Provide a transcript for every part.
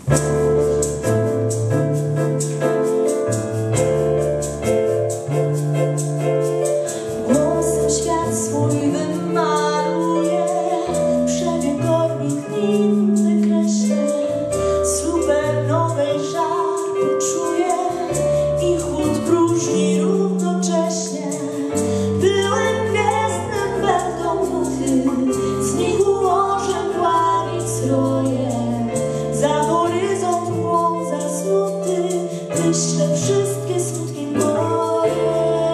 Wyślę wszystkie smutki moje,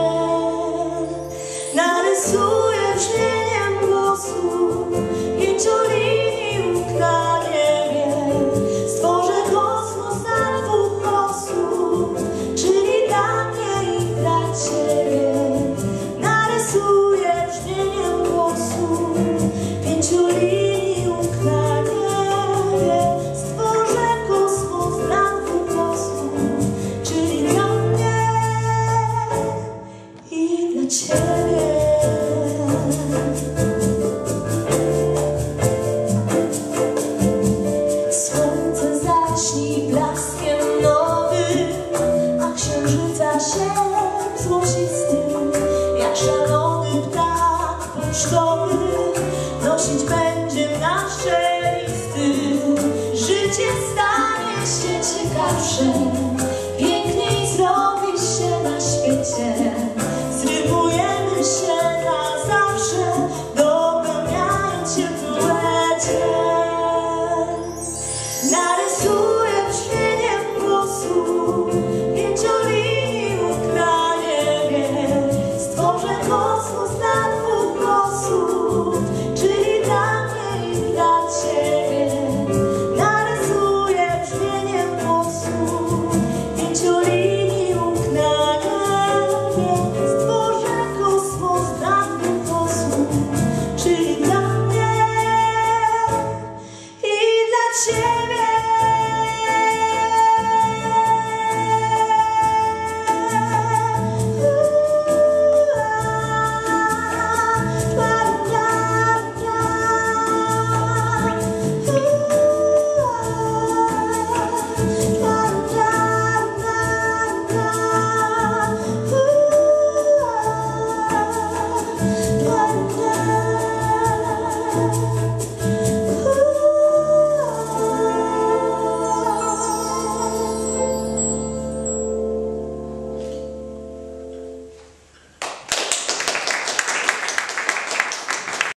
narysuję brzmieniem głosu pięciolinii łuk na niebie. Stworzę kosmos na dwóch osób, czyli dla mnie i dla ciebie. Narysuję brzmieniem głosu pięciolinii łuk na niebie. Stworzę kosmos dla dwóch osób, czyli dla mnie i dla ciebie. Słońce zaśni blaskiem nowym, a księżyca się złocistym. Jak szalony ptak pocztowy nosić będzie nasze listy. Życie stanie się ciekawsze, piękniej zrobi się na świecie. Zrymujemy się na zawsze, dopełniając się w duecie. Narysuję brzmieniem głosu pięciolinii łuk na niebie. Stworzę kosmos dla dwóch osób, czyli dla mnie i dla ciebie. Narysuję brzmieniem głosu pięciolinii łuk na niebie. Stworzę kosmos dla dwóch osób, czyli dla mnie i dla ciebie.